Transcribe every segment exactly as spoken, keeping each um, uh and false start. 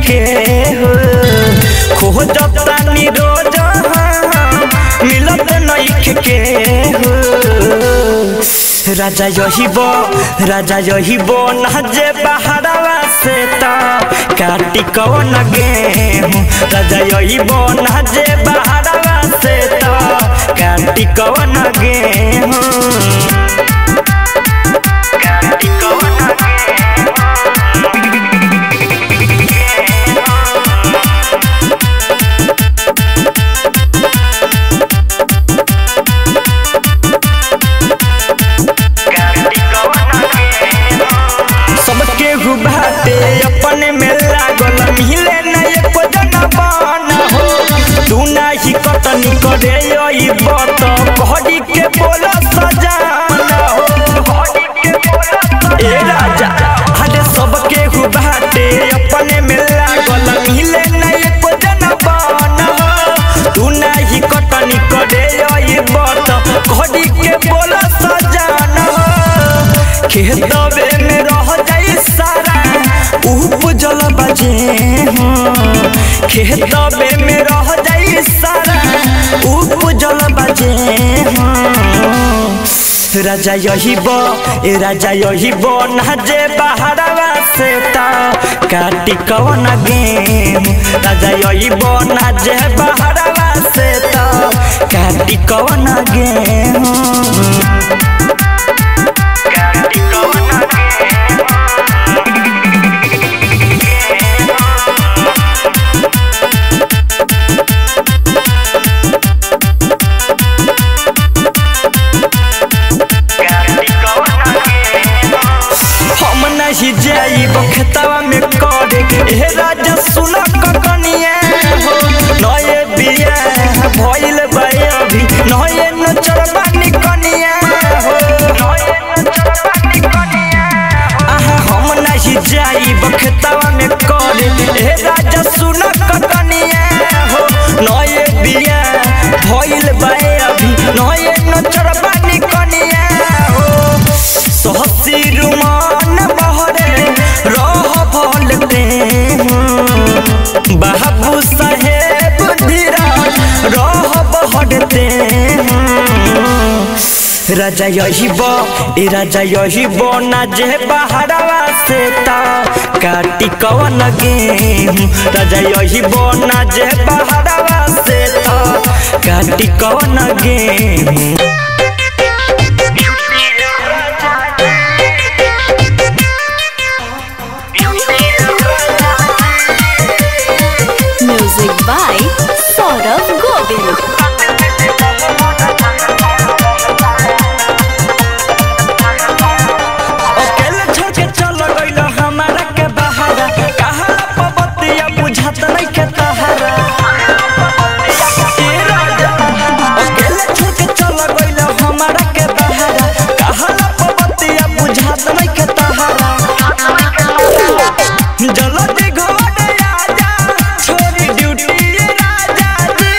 के हो खोजतानी रोज मिलत नइखे के हो राजा यही बो राजा यही बो नजे बहरवा से ता काटी कौन गेहूं राजा यही बो नजे बहरवा से ता काटी कौन गेहूं काटी कौन अपने में लागल मिले नहीं को जनबान हो तू नहीं कटनी करे यही बात घड़ी के बोला सजाना हो ए राजा हरे सबके हुबाटे अपने में लागल मिले नहीं को जनबान हो तू नहीं कटनी करे यही बात घड़ी के बोला सजाना हो खेतवे में रह जाई सारा उपजल बजे खेतवे में रह जाई सारा उपजल बजे राजा यही बो ए राजा यही बो नजे बहरवा से ता काटी कौन गेहूं राजा यही बो नजे बहरवा से ता काटी कौन गेहूं काटी कौन नहीं जाइब खेतवा में करे हे राजा सुना ककनिया हो नए बिया भइल बा अभी नए नचरबा निकनिया हो आहा हम नहीं जाइब खेतवा में करे हे राजा सुना ककनिया हो नए बिया भइल बा अभी नए नचरबा निकनिया हो सहसी रुमान बाबू साहेब धीरा रह बहते राजा यही बो ए राजा यही बो नजे बहरवा से ता काटी कौन गेहूं राजा यही बो नजे बहरवा से ता काटी कौन गेहूं Music by Saurav Govind. अकेले छोड़ के चल गइल हमारा के बहारा कहा पबतिया बुझात नहीं के तहारा ए राजा अकेले छोड़ के चल गइल हमारा के बहारा कहा पबतिया बुझात नहीं के तहारा जल्दी घर आजा छोरी ड्यूटी राजा जी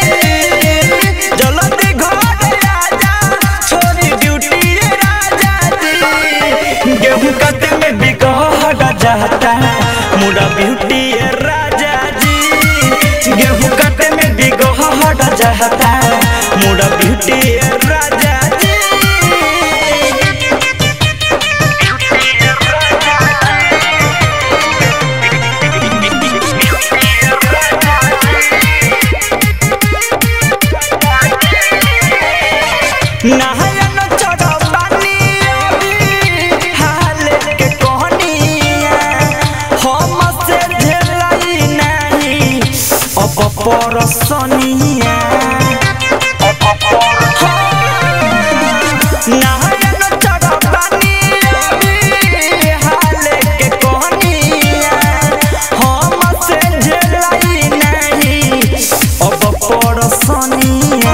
जल्दी घर आजा छोरी ड्यूटी राजा जी गेहूं काटे में बिगड़ जाता मुड़ा ब्यूटी राजा जी गेहूं काटे में बिगड़ जाता मुड़ा ब्यूटी राजा जी नहायन चढ़बानी हाल के कहनिया हम से झेलाई नहीं अब परसनिया नहायन चढ़बानी हाल के कहनिया हम से झेलाई नहीं अब परसनिया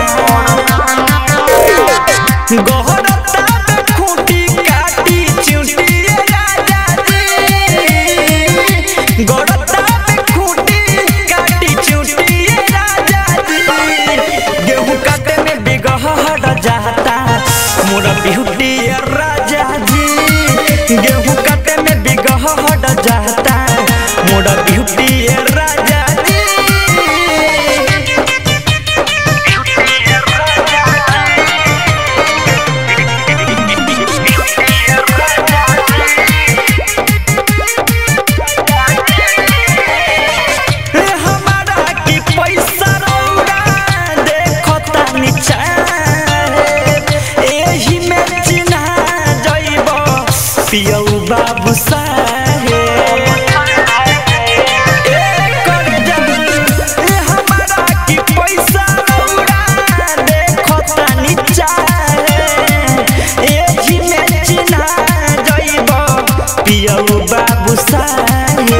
गहरता में खूंटी काटी चुटी राजा जी गहरता में खूंटी काटी चुटी राजा जी बाबू साहे कर जब हमारा की पैसा उड़ा देखो तनी चाहे ए जिने चिन्हा जइबो पियऊ बाबू साहे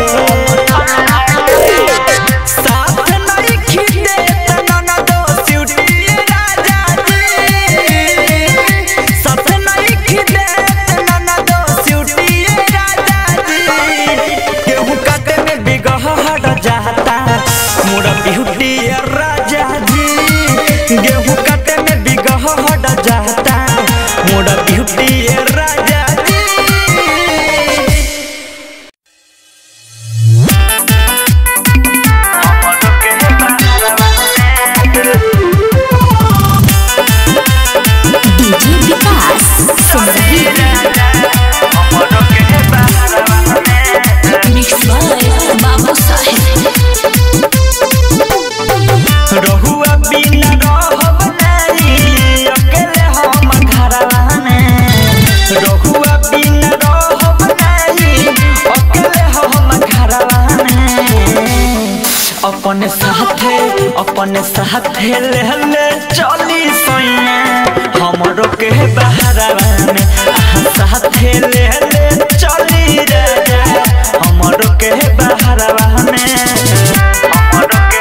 साथ नहीं खिदे तनन दो सिउटी राजा जी साथ नहीं खिदे तनन दो सिउटी राजा जी गेहूं काटे में बिगह हट जाता मोरा बिहुटी राजा जी गेहूं काटे में बिगह हट जाता मोरा बिहुटी राजा जी DJ Vikas Sundari mix by बाबू साहेब रहुआ बिना रहब नहीं अकेले हम घरवा में रहुआ बिना रहब नहीं अकेले हम घरवा में अपने साथे अपने साथे ले ले चली सैया हमरो के बहरवा में साथे ले ले चली रे हमरो के बहरवा में हमरो के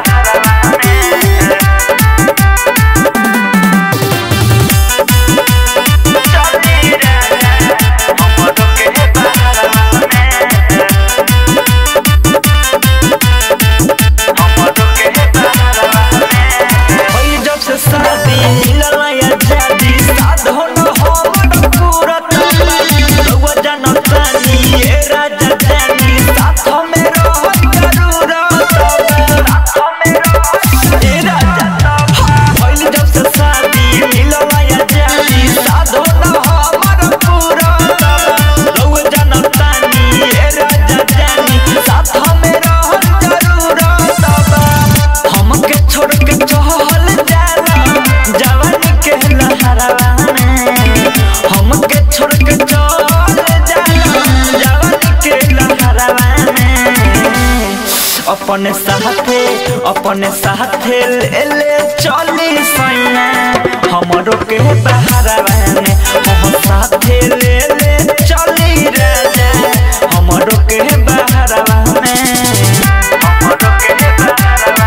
शादी मिलला जादी साधो न हमर पूरत रउआ जनतानी ए राजा जानी साथ में रह जरूरत साथ में रह ए राजा भइल जब से शादी मिलला जादी साधो न हमर पूरत रउआ जनतानी ए राजा जानी साथ में रह जरूरत हमके छोड़ के चहल जवानी के लहरवा में हमके छोड़ के चल जाला जवानी के लहरवा में अपने साथे अपने साथे ले ले चली सैया हमरो के बहरवा में हम साथे ले ले चली रे हमरो के बहरवा में हमरो के बहरवा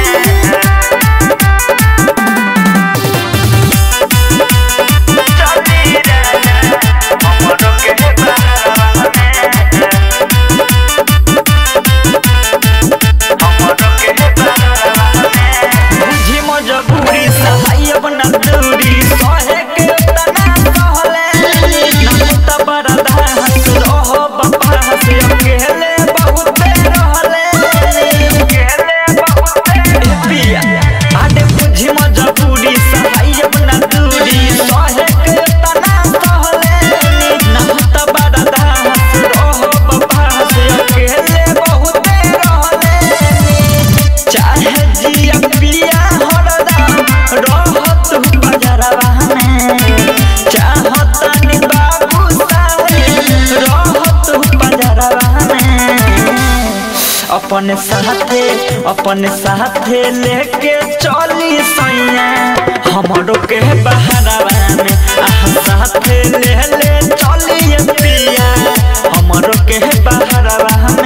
बुझी मजबूरी सहाय बना दूरी सहे के तना सहले ना त बरदा हंस रहो बाबा हंस अकेले बहुत रहले अकेले बहुत पिया आडे बुझी मजबूरी सहाय बना दूरी सहे के तना सहले ना त बरदा हंस रहो बाबा हंस अकेले बहुत रहले चाहे जिया पिया हरदा रहत बजरवा में चाहतनी बाबू साहे रहत बजरवा में अपने साथे अपने साथे लेके चली सैया हमरो के बहरवा में साथे ले ले चली पिया हमरो के बहरवा में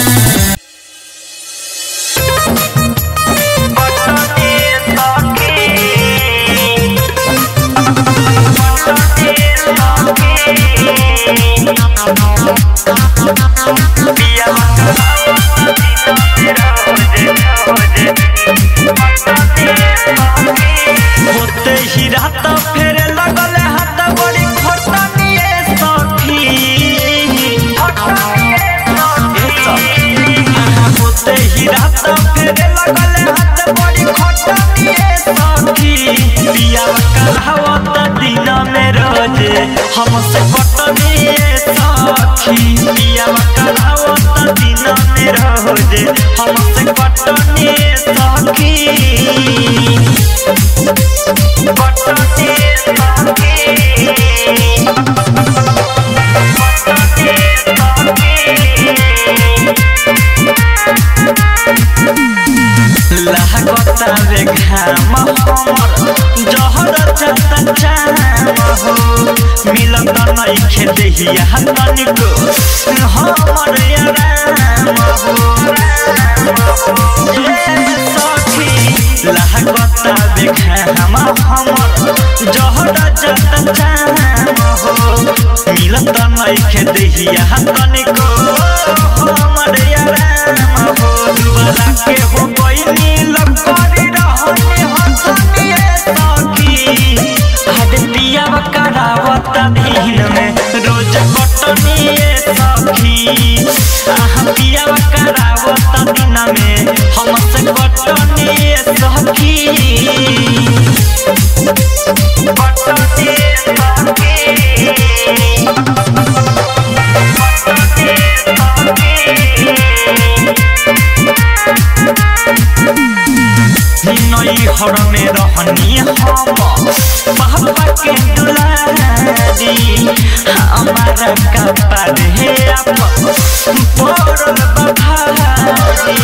होते ही रात फेरे लगल हाथ बड़ी खटनिए सखी होते ही रात फेरे लगल हाथ बड़ी खटनिए सखी पिया कहवत दिन में रोजे हमसे कटनिए सखी पिया कहवत दिन में रोजे हमसे कटनिए सखी कटनिए सखी लागता रे घाम हमर जहर चता चाम हो मिलत नइखे देहिया तनिको हमर आराम हो सखी लागता रे घाम हमर जहर चता चाम हो मिलत नइखे देहिया तनिको हमर आराम हो दुबला के हो कोइनी लपकरी रहनी हंसनी सखी हद पिया करावत दिन में रोज कटनी सखी आह पिया करावत दिन में हमसे कटनी सखी कटनी नई हर में रहनी हम पापा के दुलारी हमारा कपार है आप पड़ल बभारी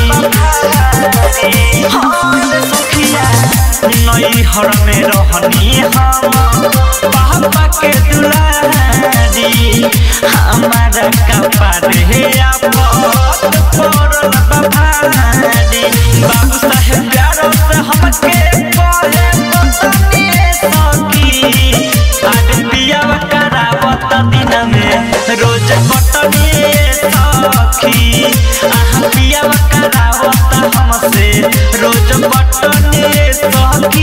सखिया नई हर में रहनी हम पापा के दुलारी हमारा कपार है आप पड़ल बभारी बाबू साहेब प्यारो से हमके बोले बतनी सखी आज पिया करावत दिन में रोज कटनी सखी आह पिया करावत हमसे रोज कटनी सखी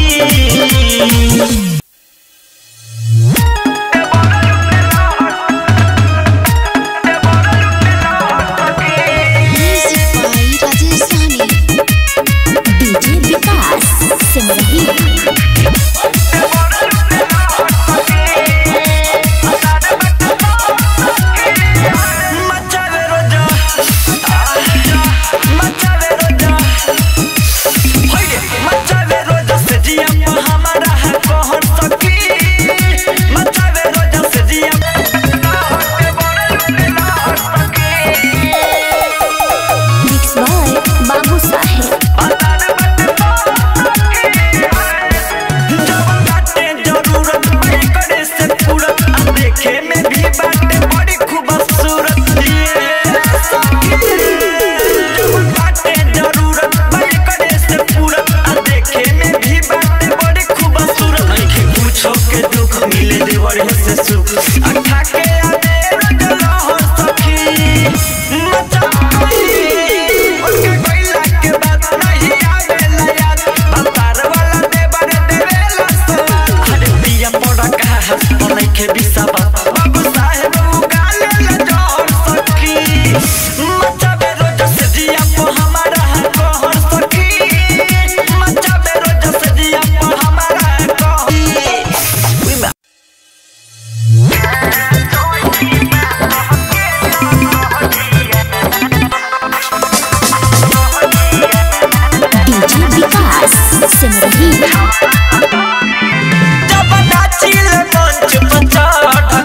जब नाचिल मंच पर चढ़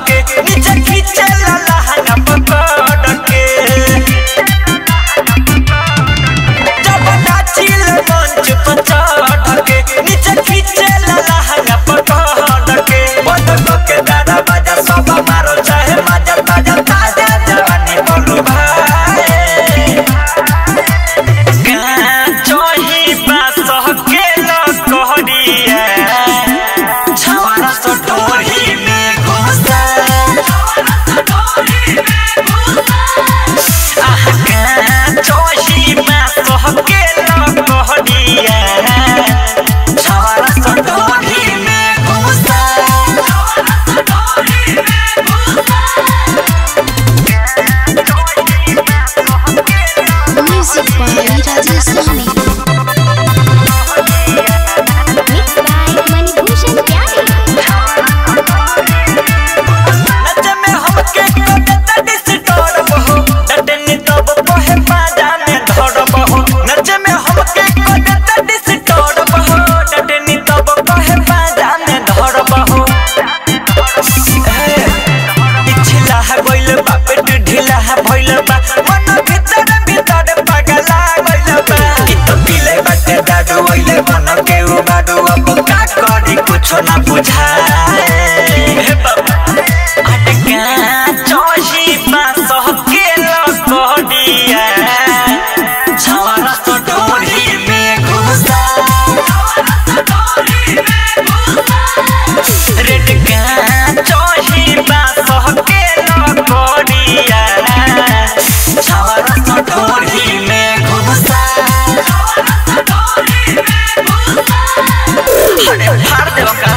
ना बुझाए हे बाबा अटका चोही पास के लकोडिया छवारा तो डोरी में घुसा रेड का चोही पास के लकोडिया छवारा तो डोरी में घुसा अरे फाड़ देबो का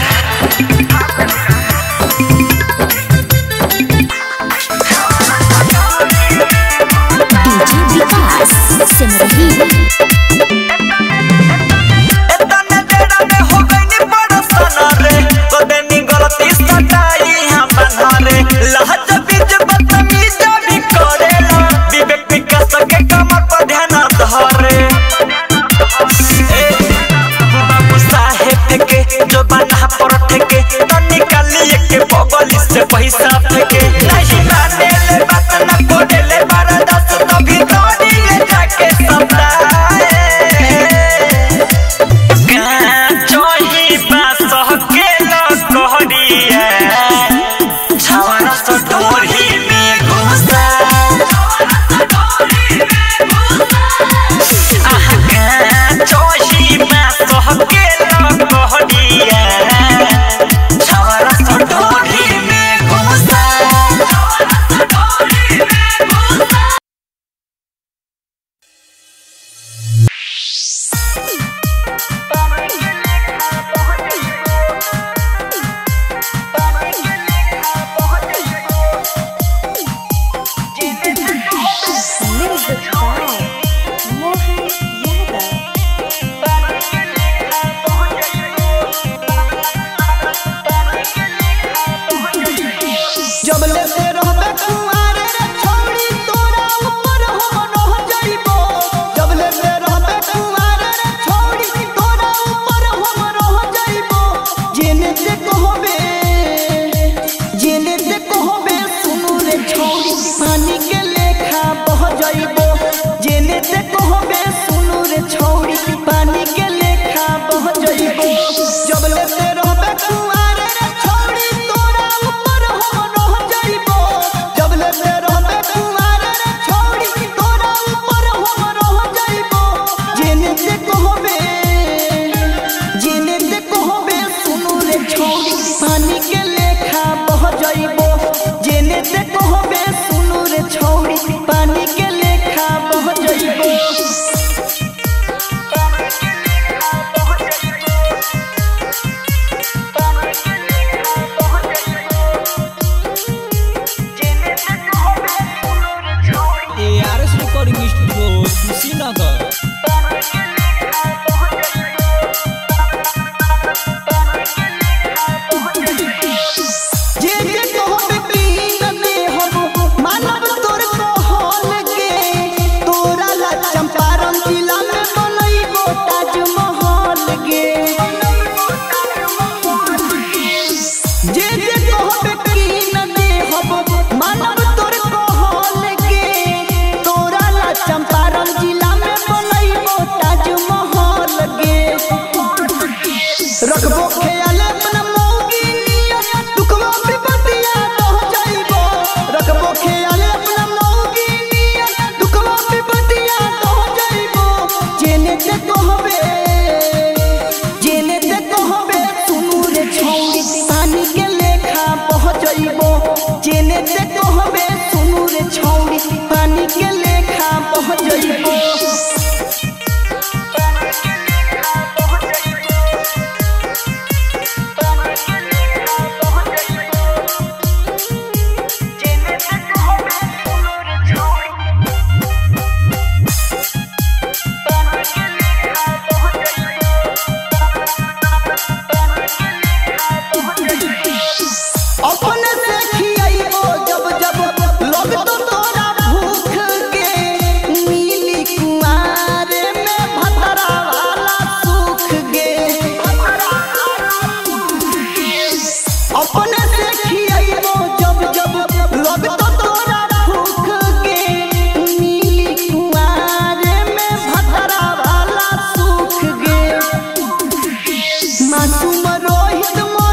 डीजे विकास सिमरही एतने बेड़ा में हो गईनी बड़ा सना रे तो देनी गलती सटाई हम बना रे लहज बीच बदतमीज भी करेला विवेक विकास के कमर पर ध्यान धरे बाबू साहेब के जो बना पर ठेके तो निकालिए के बगली से पैसा फेंके नहीं माने ले बात न कोडे ले बारा दस तो भी तोड़ी ले जाके सताए चोही पास के लकोडिया छवारा तो डोरी में घुसा चोही पास के लकोडिया छवारा तो डोरी में घुसा जब लेते रहबे कुआरे रे छोड़ी तोरा ऊपर हम रह जाइबो जब लेते रहबे कुआरे रे छोड़ी तोरा ऊपर हम रह जाइबो जेने से कहबे जेने से कहबे सुनु रे छोड़ी पानी के लेखा बह जाइबो जेने से कहबे सुनु रे छोड़ी पानी के लेखा बह जाइबो जब लेते रहबे कुआरे रे छोड़ी तोरा ऊपर हम रह जाइबो जब लेते रहबे कुआरे रे छोड़ी तोरा ऊपर हम रह जाइबो जेने से कहबे जेने से कहबे सुनु रे छोड़ी पानी के लेखा बह जाइबो जेने से कहबे सुनु रे छोड़ी पानी के लेखा बह जाइबो एआरएस रिकॉर्डिंग स्टूडियो कुशीनगर जे जे कहबे कीन दे हम मानव तोर कहल के तोरा ला चंपारण जिला में बनइबो ताजमहल गे जे जे कहबे कीन दे हम मानव तोर कहल के तोरा ला चंपारण जिला में बनइबो ताजमहल गे रखबो ख्याल अपना मौगी नियत दुखवा विपतिया रह जाइबो रखबो ख्याल अपना मौगी नियत दुखवा विपतिया रह जाइबो जेने से कहबे जेने से कहबे सुनु रे छोड़ी पानी के लेखा बह जाइबो जेने से कहबे सुनु रे छोड़ी पानी के लेखा बह जाइबो अपने से खियाइबो जब जब लोग तो तोरा भूख के मिली कुआरे में भतरा वाला सुख गे अपने से खियाइबो जब जब लोग तो तोरा भूख के मिली कुआरे में भतरा वाला सुख गे मासूम रोहित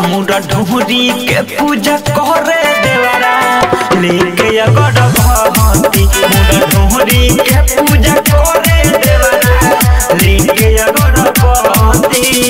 मुरा ढोरी के पूजा करे देवरा लेके अगर भगती मुरा ढोरी के पूजा करे देवरा लेके अगर भगती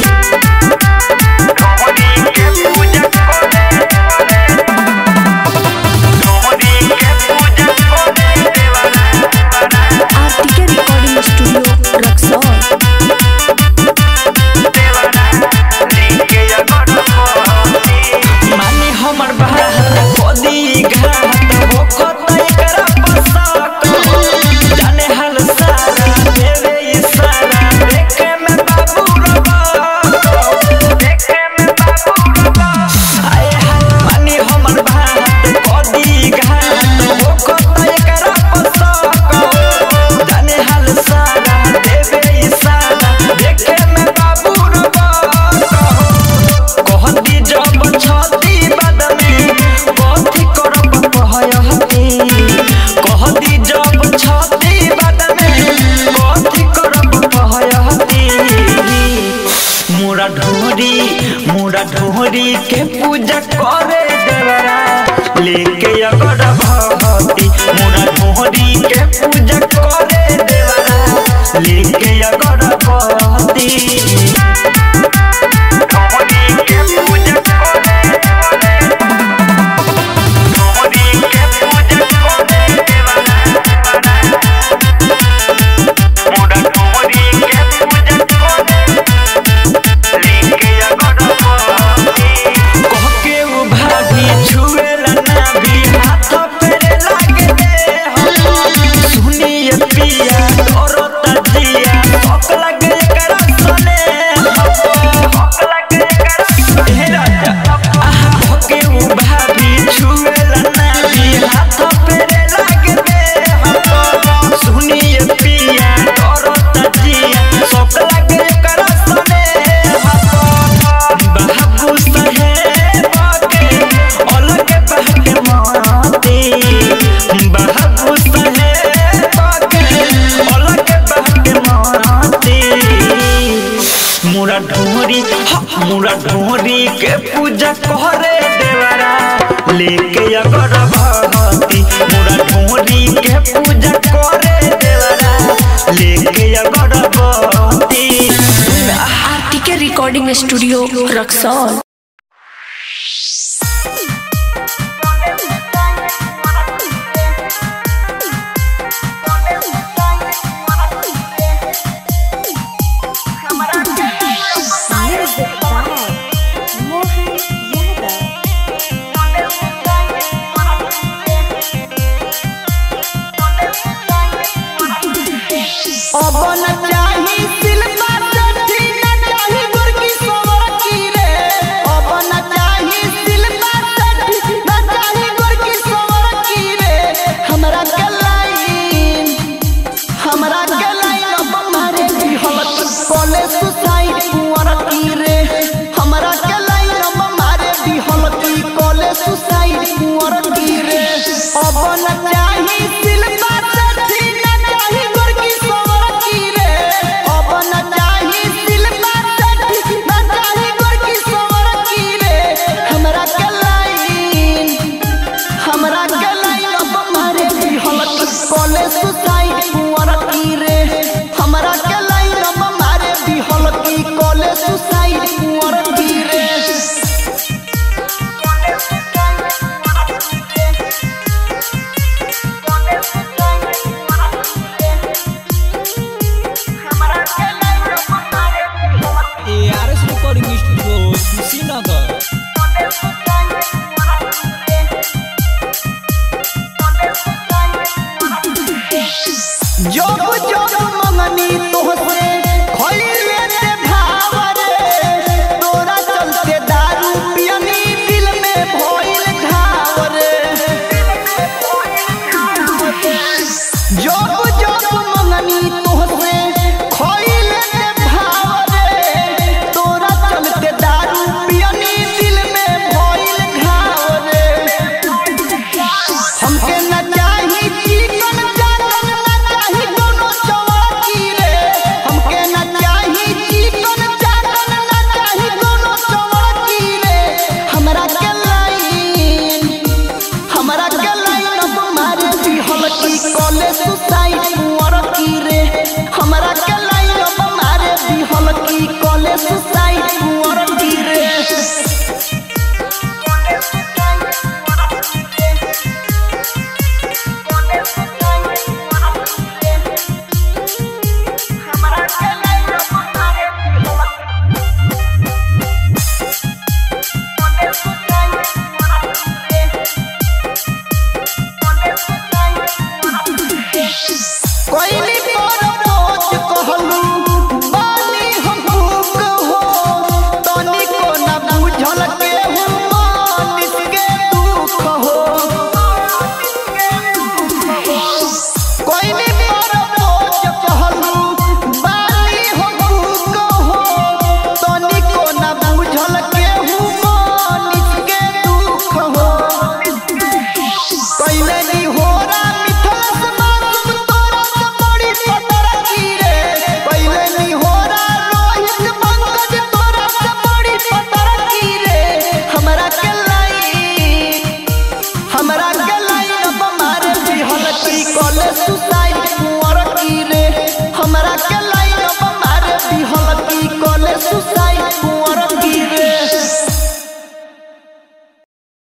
ढोरी के पूजा करे देवरा लेके अगर भगती मुरा ढोरी के पूजा करे देवरा लेके अगर भगती मुरा ढोरी मुरा ढोरी के पूजा करे देवरा लेके अगर भगती मुरा ढोरी के पूजा करे देवरा लेके अगर भगती। आरती के रिकॉर्डिंग स्टूडियो रक्सौल। अब न चाही सिल्वा सठी न चाही गुरकी सोवरकी रे अब न चाही सिल्वा सठी न चाही गुरकी सोवरकी रे हमरा के लाइन हमरा के लाइन अब मारे दी हलत कॉलेज सुसाइड कुंवरकी रे हमरा के लाइन अब मारे दी हलत कॉलेज सुसाइड कुंवरकी रे अब न चाही सिल्वा सठी न चाही गुरकी कॉलेज सुसाइड कुंवरकी रे हमरा के लाइन अब मारे दी हलकी कॉलेज सुसाइड कुंवरकी रे कॉलेज बेबी कॉल सुसाइड